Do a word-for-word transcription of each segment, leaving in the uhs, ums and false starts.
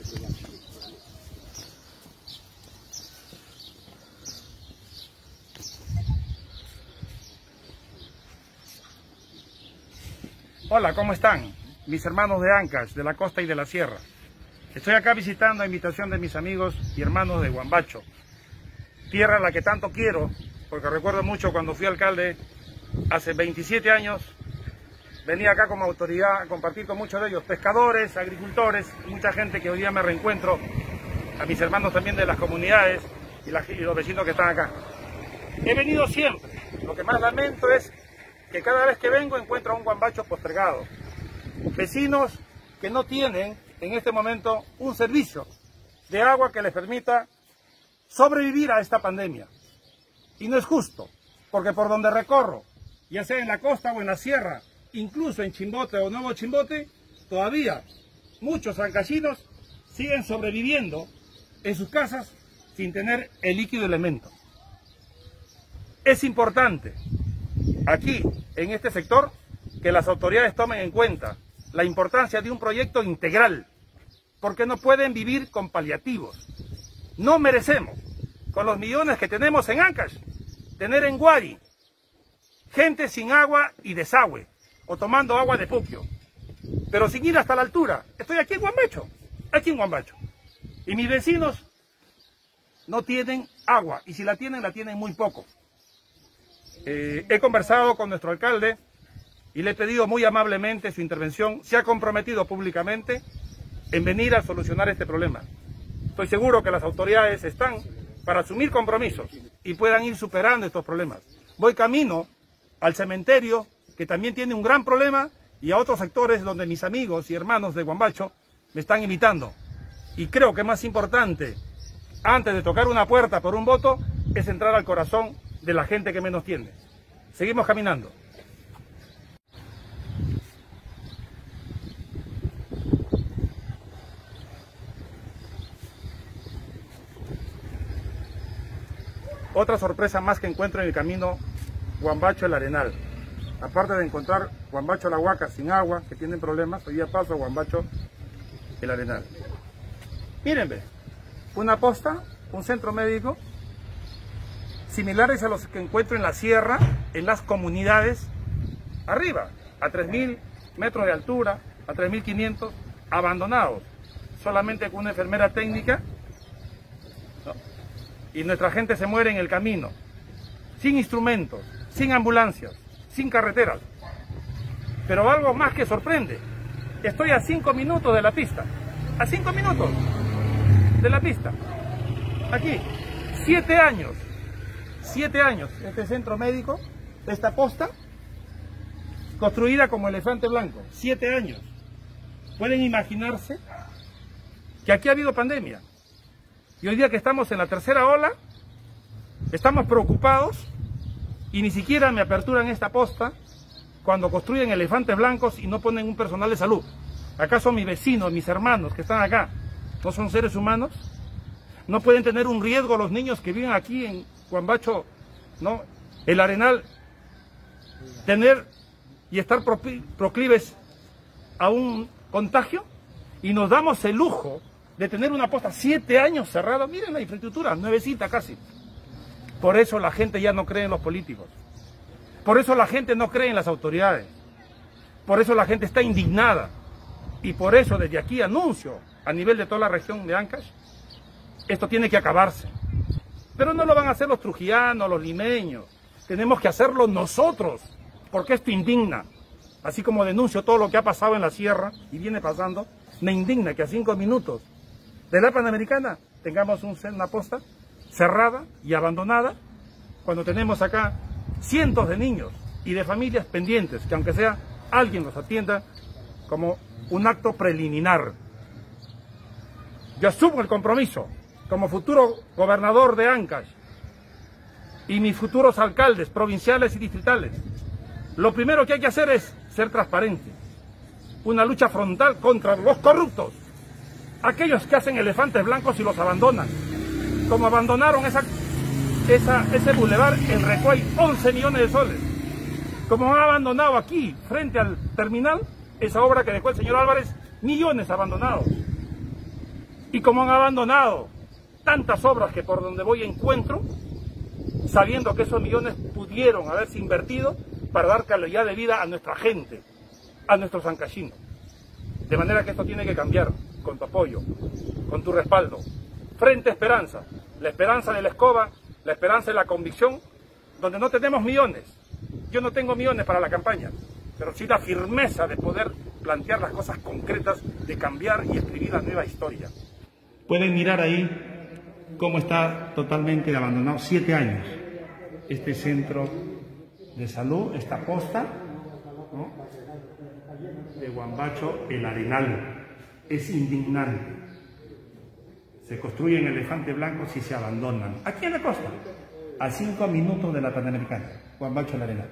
Hola, ¿cómo están? Mis hermanos de Ancash, de la costa y de la sierra. Estoy acá visitando a invitación de mis amigos y hermanos de Huambacho, tierra a la que tanto quiero, porque recuerdo mucho cuando fui alcalde hace veintisiete años, venía acá como autoridad a compartir con muchos de ellos, pescadores, agricultores, mucha gente que hoy día me reencuentro, a mis hermanos también de las comunidades y, la, y los vecinos que están acá. He venido siempre, lo que más lamento es que cada vez que vengo encuentro a un Huambacho postergado. Vecinos que no tienen en este momento un servicio de agua que les permita sobrevivir a esta pandemia. Y no es justo, porque por donde recorro, ya sea en la costa o en la sierra, incluso en Chimbote o Nuevo Chimbote, todavía muchos ancachinos siguen sobreviviendo en sus casas sin tener el líquido elemento. Es importante aquí, en este sector, que las autoridades tomen en cuenta la importancia de un proyecto integral, porque no pueden vivir con paliativos. No merecemos, con los millones que tenemos en Ancash, tener en Guari gente sin agua y desagüe, o tomando agua de Puquio, pero sin ir hasta la altura. Estoy aquí en Huambacho, aquí en Huambacho, y mis vecinos no tienen agua, y si la tienen, la tienen muy poco. Eh, he conversado con nuestro alcalde y le he pedido muy amablemente su intervención. Se ha comprometido públicamente en venir a solucionar este problema. Estoy seguro que las autoridades están para asumir compromisos y puedan ir superando estos problemas. Voy camino al cementerio, que también tiene un gran problema, y a otros sectores donde mis amigos y hermanos de Huambacho me están invitando. Y creo que más importante, antes de tocar una puerta por un voto, es entrar al corazón de la gente que menos tiene. Seguimos caminando. Otra sorpresa más que encuentro en el camino Huambacho el Arenal. Aparte de encontrar Huambacho la Huaca sin agua, que tienen problemas, hoy día paso a Huambacho el Arenal. Miren, ve, una posta, un centro médico, similares a los que encuentro en la sierra, en las comunidades, arriba, a tres mil metros de altura, a tres mil quinientos, abandonados, solamente con una enfermera técnica, ¿no? Y nuestra gente se muere en el camino, sin instrumentos, sin ambulancias, sin carreteras. Pero algo más que sorprende, estoy a cinco minutos de la pista, a cinco minutos de la pista, aquí, siete años. Siete años, este centro médico, esta posta, construida como elefante blanco, siete años. Pueden imaginarse que aquí ha habido pandemia. Y hoy día que estamos en la tercera ola, estamos preocupados y ni siquiera me aperturan esta posta cuando construyen elefantes blancos y no ponen un personal de salud. ¿Acaso mis vecinos, mis hermanos que están acá, no son seres humanos? ¿No pueden tener un riesgo los niños que viven aquí en Huambacho, ¿no? El Arenal, tener y estar proclives a un contagio? Y nos damos el lujo de tener una posta siete años cerrada. Miren la infraestructura, nuevecita casi. Por eso la gente ya no cree en los políticos. Por eso la gente no cree en las autoridades. Por eso la gente está indignada. Y por eso desde aquí anuncio a nivel de toda la región de Ancash, esto tiene que acabarse. Pero no lo van a hacer los trujillanos, los limeños. Tenemos que hacerlo nosotros, porque esto indigna. Así como denuncio todo lo que ha pasado en la sierra y viene pasando, me indigna que a cinco minutos de la Panamericana tengamos un, una posta cerrada y abandonada, cuando tenemos acá cientos de niños y de familias pendientes, que aunque sea alguien los atienda como un acto preliminar. Yo asumo el compromiso como futuro gobernador de Ancash y mis futuros alcaldes provinciales y distritales. Lo primero que hay que hacer es ser transparente. Una lucha frontal contra los corruptos, aquellos que hacen elefantes blancos y los abandonan, como abandonaron esa, esa, ese bulevar en Recuay, once millones de soles, como han abandonado aquí, frente al terminal, esa obra que dejó el señor Álvarez, millones abandonados. Y como han abandonado tantas obras que por donde voy encuentro, sabiendo que esos millones pudieron haberse invertido para dar calidad de vida a nuestra gente, a nuestros ancachinos. De manera que esto tiene que cambiar con tu apoyo, con tu respaldo. Frente Esperanza, la esperanza de la escoba, la esperanza de la convicción, donde no tenemos millones. Yo no tengo millones para la campaña, pero sí la firmeza de poder plantear las cosas concretas, de cambiar y escribir la nueva historia. Pueden mirar ahí cómo está totalmente abandonado, siete años, este centro de salud, esta posta, ¿no?, de Huambacho, el Arenal. Es indignante. Se construyen elefantes blancos y se abandonan. ¿Aquí en la costa? A cinco minutos de la Panamericana, Huambacho, el Arenal.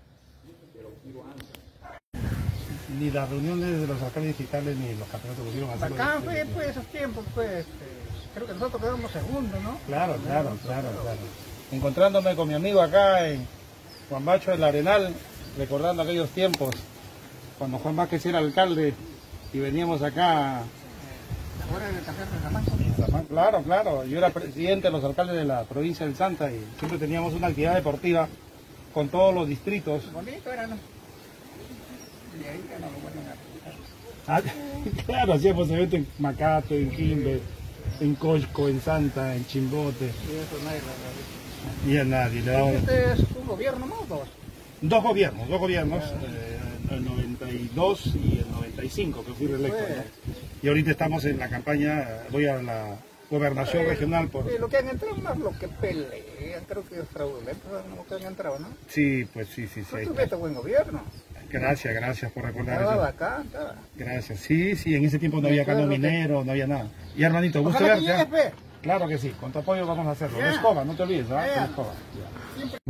Ni las reuniones de los alcaldes digitales ni los campeonatos pudieron hacer. Acá fue pues esos tiempos, pues, creo que nosotros quedamos segundos, ¿no? Claro, claro, claro, claro. Encontrándome con mi amigo acá en Huambacho, el Arenal, recordando aquellos tiempos, cuando Juan Vázquez era alcalde y veníamos acá. Ahora en el café de Salamanca. Claro, claro. Yo era presidente de los alcaldes de la provincia del Santa y siempre teníamos una actividad deportiva con todos los distritos. Bonito era, ¿no? Y ahí ya no lo vuelven a Ah, claro, hacíamos eventos en Macato, en Quimbe, en Coixco, en Santa, en Chimbote. Y eso nadie lo realiza. Y a nadie le daba. ¿Este es un gobierno más o dos? Dos gobiernos, dos gobiernos, eh, el noventa y dos y el noventa y cinco, que fui reelecto. ¿No? Y ahorita estamos en la campaña, voy a la gobernación regional por... Sí, lo que han entrado más lo que pelean, creo que es fraudulento, lo que han entrado, ¿no? Sí, pues sí, sí, sí. Pero tuviste buen gobierno. Gracias, gracias por recordar Estaba eso. bacán, estaba. Gracias. Sí, sí, en ese tiempo no había cano minero, no había nada. Y hermanito, gusto Ojalá que verte. llegues, ve. Claro que sí, con tu apoyo vamos a hacerlo. Ya. La escoba, no te olvides, ¿ah? Ya. La escoba. Siempre.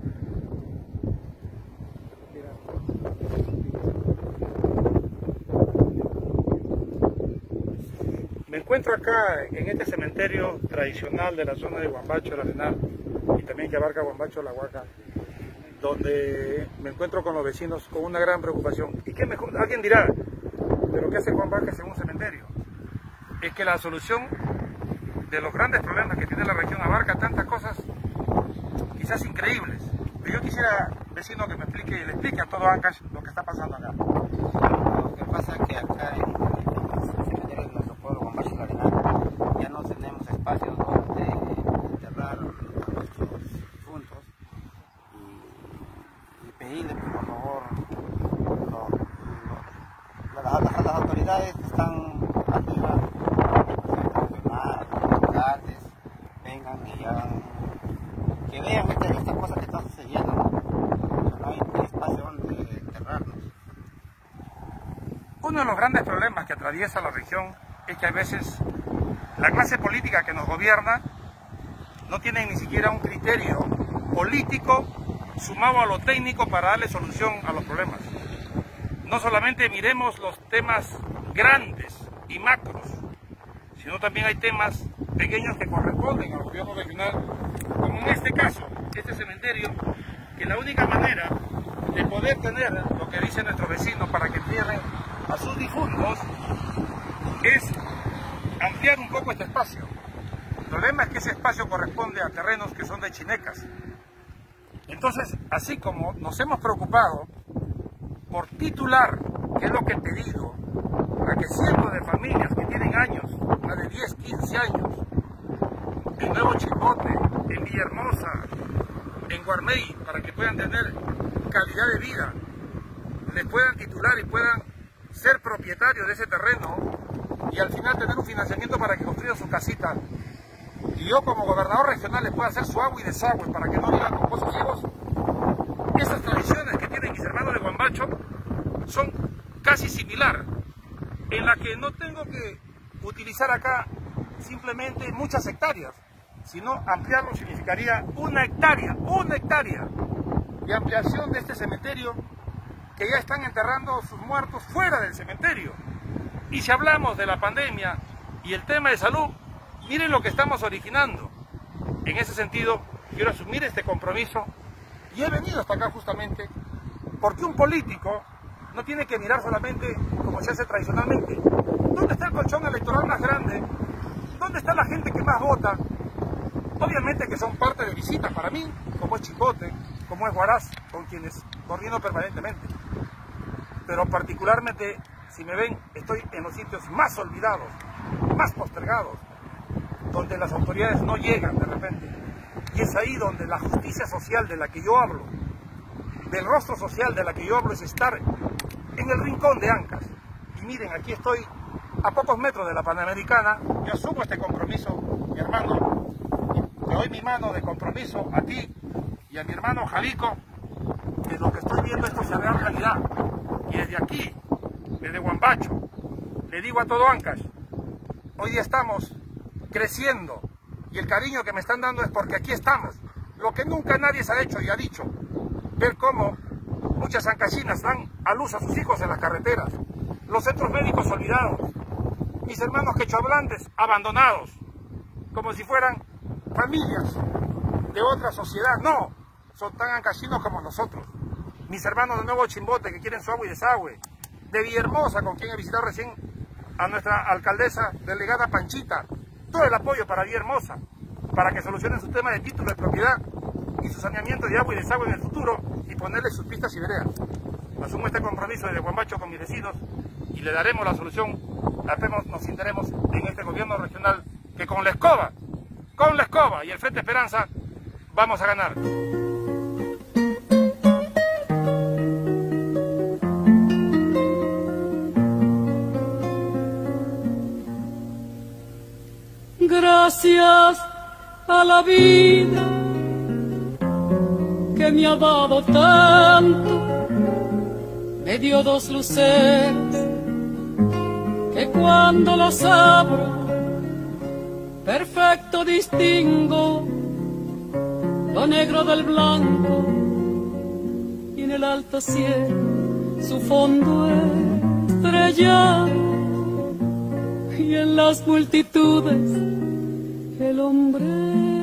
Me encuentro acá en este cementerio tradicional de la zona de Huambacho, el Arenal, y también que abarca Huambacho, la Huaca, donde me encuentro con los vecinos con una gran preocupación. ¿Y qué mejor? Alguien dirá, ¿pero qué hace Juan Vázquez en un cementerio? Es que la solución de los grandes problemas que tiene la región abarca tantas cosas, quizás increíbles. Pero yo quisiera, vecino, que me explique, le explique a todo Ancash lo que está pasando acá. Lo que pasa es que acá en, en el cementerio de nuestro pueblo, Huambacho, el Arenal, ya no tenemos espacios donde enterrar a nuestros difuntos y, y pedirle que por favor lo, lo, las, las, las autoridades están arriba, los alcaldes, vengan y hagan, que vean esta, esta cosa que está sucediendo, ¿no? No hay espacio donde enterrarnos. Uno de los grandes problemas que atraviesa la región es que a veces la clase política que nos gobierna no tiene ni siquiera un criterio político sumado a lo técnico para darle solución a los problemas. No solamente miremos los temas grandes y macros, sino también hay temas pequeños que corresponden al gobierno regional, como en este caso, este cementerio, que la única manera de poder tener lo que dicen nuestros vecinos para que entierren a sus difuntos es ampliar un poco este espacio. El problema es que ese espacio corresponde a terrenos que son de chinecas. Entonces, así como nos hemos preocupado por titular, que es lo que he pedido, a que cientos de familias que tienen años, más de diez, quince años, en Nuevo Chimbote, en Villahermosa, en Guarmey, para que puedan tener calidad de vida, les puedan titular y puedan ser propietarios de ese terreno y al final tener un financiamiento para que construyan su casita. Y yo como gobernador regional les pueda hacer su agua y desagüe para que no vivan con pozos ciegos. Esas tradiciones que tienen mis hermanos de Huambacho son casi similar, en la que no tengo que utilizar acá simplemente muchas hectáreas, sino ampliarlo significaría una hectárea, una hectárea de ampliación de este cementerio, que ya están enterrando sus muertos fuera del cementerio. Y si hablamos de la pandemia y el tema de salud, miren lo que estamos originando. En ese sentido, quiero asumir este compromiso y he venido hasta acá justamente porque un político no tiene que mirar solamente como se hace tradicionalmente. ¿Dónde está el colchón electoral más grande ¿dónde está la gente que más vota? Obviamente que son parte de visitas para mí, como es Chimbote, como es Huaraz, con quienes coordino permanentemente. Pero particularmente, si me ven, estoy en los sitios más olvidados, más postergados, donde las autoridades no llegan de repente. Y es ahí donde la justicia social de la que yo hablo, del rostro social de la que yo hablo, es estar en el rincón de Ancash. Y miren, aquí estoy a pocos metros de la Panamericana. Yo asumo este compromiso, mi hermano, y te doy mi mano de compromiso a ti y a mi hermano Jalico, que lo que estoy viendo esto se haga realidad. Y desde aquí, desde Huambacho, le digo a todo Ancash, hoy día estamos creciendo y el cariño que me están dando es porque aquí estamos. Lo que nunca nadie se ha hecho y ha dicho, ver cómo muchas ancashinas dan a luz a sus hijos en las carreteras, los centros médicos olvidados, mis hermanos quechohablantes abandonados, como si fueran familias de otra sociedad. No, son tan ancashinos como nosotros. Mis hermanos de Nuevo Chimbote que quieren su agua y desagüe, de Villahermosa, con quien he visitado recién a nuestra alcaldesa delegada Panchita, todo el apoyo para Villahermosa, para que solucionen su tema de título de propiedad y su saneamiento de agua y desagüe en el futuro y ponerle sus pistas y veredas. Asumo este compromiso desde Huambacho con mis vecinos y le daremos la solución. Apenas nos sinceremos en este gobierno regional que con la escoba, con la escoba y el Frente Esperanza vamos a ganar. Gracias a la vida que me ha dado tanto, me dio dos luceros que cuando las abro perfecto distingo lo negro del blanco, y en el alto cielo su fondo estrellado, y en las multitudes el hombre